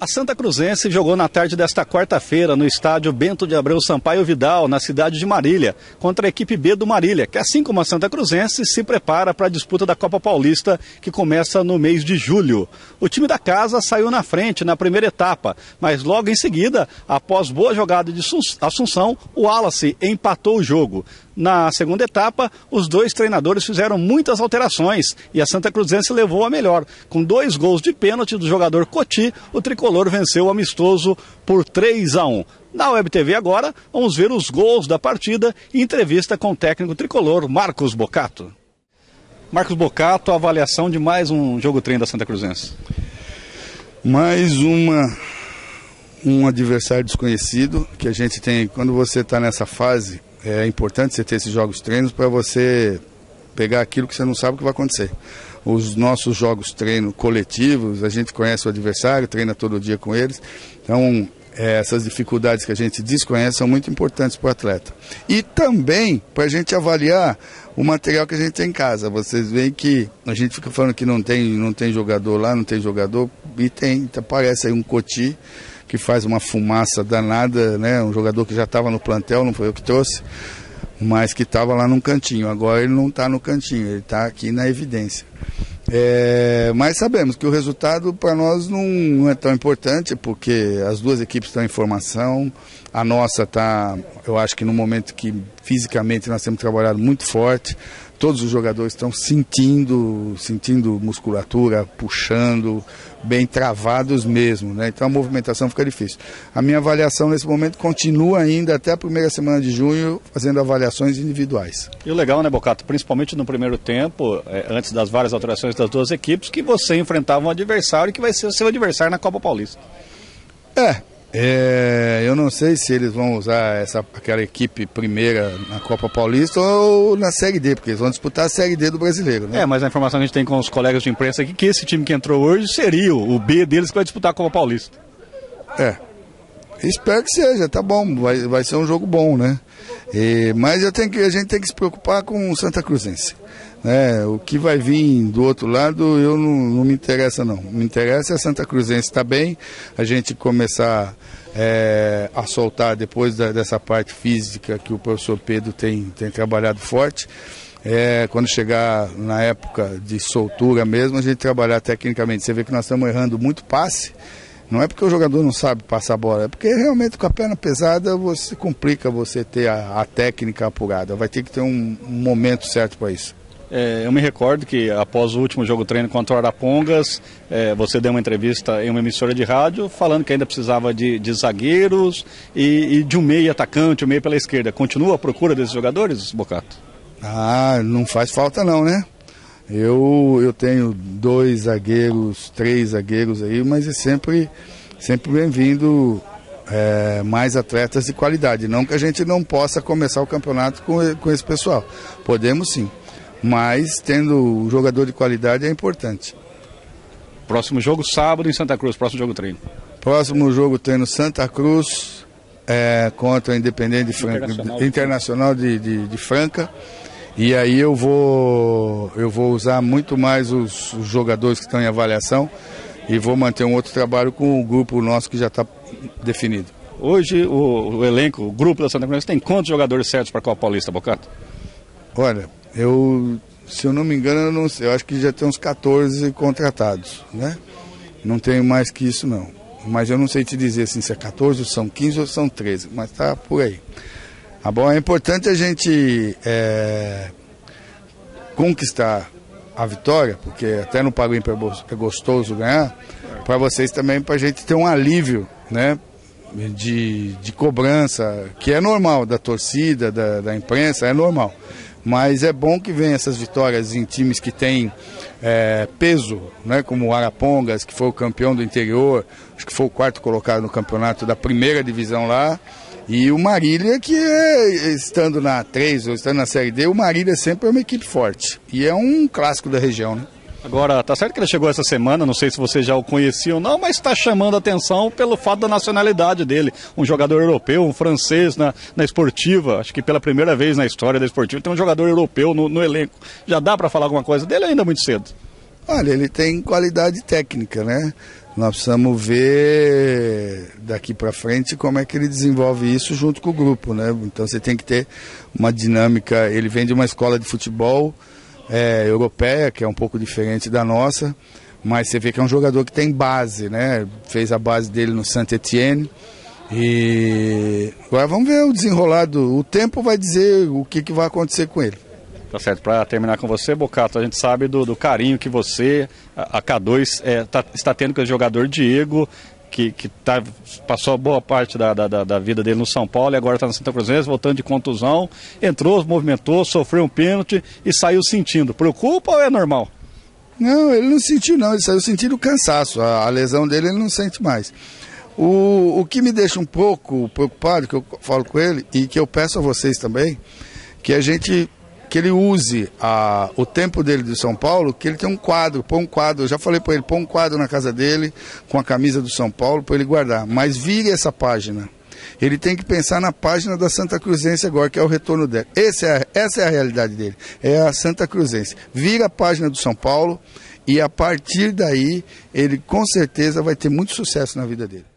A Santa Cruzense jogou na tarde desta quarta-feira no estádio Bento de Abreu Sampaio Vidal, na cidade de Marília, contra a equipe B do Marília, que assim como a Santa Cruzense se prepara para a disputa da Copa Paulista, que começa no mês de julho. O time da casa saiu na frente na primeira etapa, mas logo em seguida, após boa jogada de Assunção, o Wallace empatou o jogo. Na segunda etapa, os dois treinadores fizeram muitas alterações e a Santa Cruzense levou a melhor. Com 2 gols de pênalti do jogador Coti, o tricolor venceu o amistoso por 3-1. Na Web TV agora, vamos ver os gols da partida e entrevista com o técnico tricolor Marcos Boccato. Marcos Boccato, a avaliação de mais um jogo treino da Santa Cruzense. Mais um adversário desconhecido que a gente tem quando você está nessa fase. É importante você ter esses jogos treinos para você pegar aquilo que você não sabe o que vai acontecer. Os nossos jogos treino coletivos, a gente conhece o adversário, treina todo dia com eles. Então, essas dificuldades que a gente desconhece são muito importantes para o atleta. E também para a gente avaliar o material que a gente tem em casa. Vocês veem que a gente fica falando que não tem jogador lá, não tem jogador, e tem. Então, aparece aí um Coti, que faz uma fumaça danada, né? Um jogador que já estava no plantel, não foi eu que trouxe, mas que estava lá num cantinho. Agora ele não está no cantinho, ele está aqui na evidência. Mas sabemos que o resultado para nós não é tão importante, porque as duas equipes estão em formação. A nossa está, eu acho que no momento que fisicamente nós temos trabalhado muito forte, todos os jogadores estão sentindo musculatura, puxando, bem travados mesmo, né? Então a movimentação fica difícil. A minha avaliação nesse momento continua ainda até a primeira semana de junho, fazendo avaliações individuais. E o legal, né, Boccato, principalmente no primeiro tempo, antes das várias alterações das duas equipes, que você enfrentava um adversário que vai ser o seu adversário na Copa Paulista. Eu não sei se eles vão usar aquela equipe primeira na Copa Paulista ou na Série D, porque eles vão disputar a Série D do Brasileiro, né? Mas a informação que a gente tem com os colegas de imprensa aqui, que esse time que entrou hoje seria o B deles que vai disputar a Copa Paulista. Espero que seja, tá bom, vai ser um jogo bom, né? Mas a gente tem que se preocupar com o Santa Cruzense. O que vai vir do outro lado não me interessa não. Me interessa é a Santa Cruzense estar bem, a gente começar a soltar depois dessa parte física que o professor Pedro tem trabalhado forte. Quando chegar na época de soltura mesmo, a gente trabalhar tecnicamente. Você vê que nós estamos errando muito passe. Não é porque o jogador não sabe passar a bola, é porque realmente com a perna pesada você complica você ter a técnica apurada. Vai ter que ter um momento certo para isso. Eu me recordo que após o último jogo treino contra o Arapongas, você deu uma entrevista em uma emissora de rádio falando que ainda precisava de zagueiros e de um meio atacante, um meio pela esquerda. Continua a procura desses jogadores, Boccato? Não faz falta não, né? Eu tenho 2 zagueiros, 3 zagueiros aí, mas é sempre bem-vindo mais atletas de qualidade. Não que a gente não possa começar o campeonato com esse pessoal. Podemos sim. Mas tendo um jogador de qualidade é importante. Próximo jogo sábado em Santa Cruz, próximo jogo treino. Próximo jogo treino Santa Cruz contra a Independente Internacional de Franca. E aí eu vou usar muito mais os jogadores que estão em avaliação e vou manter um outro trabalho com o grupo nosso que já está definido. Hoje o elenco, o grupo da Santa Cruz tem quantos jogadores certos para a Copa Paulista, Boccato? Olha, se eu não me engano, eu acho que já tem uns 14 contratados, né? Não tenho mais que isso não. Mas eu não sei te dizer assim, se é 14, ou são 15 ou são 13, mas tá por aí. Bom, é importante a gente conquistar a vitória, porque até no Pago Ímpar é gostoso ganhar, para vocês também, para a gente ter um alívio, né? De cobrança, que é normal, da torcida, da imprensa, é normal. Mas é bom que venham essas vitórias em times que têm peso, né, como o Arapongas, que foi o campeão do interior, acho que foi o 4º colocado no campeonato da primeira divisão lá, e o Marília, que estando na 3 ou estando na Série D, o Marília sempre é uma equipe forte, e é um clássico da região, né? Agora, tá certo que ele chegou essa semana, não sei se você já o conhecia ou não, mas está chamando a atenção pelo fato da nacionalidade dele. Um jogador europeu, um francês na esportiva, acho que pela primeira vez na história da esportiva tem um jogador europeu no elenco. Já dá para falar alguma coisa dele ou ainda é muito cedo? Olha, ele tem qualidade técnica, né? Nós precisamos ver daqui para frente como é que ele desenvolve isso junto com o grupo, né? Então você tem que ter uma dinâmica. Ele vem de uma escola de futebol europeia, que é um pouco diferente da nossa, mas você vê que é um jogador que tem base, né? Fez a base dele no Saint-Étienne. E agora vamos ver o desenrolado. O tempo vai dizer o que vai acontecer com ele. Tá certo, para terminar com você, Bocato, a gente sabe do carinho que você, a K2, está tendo com o jogador Diego, que passou boa parte da vida dele no São Paulo e agora está no Santa Cruzense, voltando de contusão, entrou, movimentou, sofreu um pênalti e saiu sentindo. Preocupa ou é normal? Não, ele não sentiu não, ele saiu sentindo cansaço, a lesão dele ele não sente mais. O que me deixa um pouco preocupado, que eu falo com ele e que eu peço a vocês também, que ele use o tempo dele de São Paulo, que ele tem um quadro, põe um quadro, eu já falei para ele, põe um quadro na casa dele, com a camisa do São Paulo, para ele guardar, mas vire essa página. Ele tem que pensar na página da Santa Cruzense agora, que é o retorno dela. Essa é a realidade dele, é a Santa Cruzense. Vira a página do São Paulo e a partir daí, ele com certeza vai ter muito sucesso na vida dele.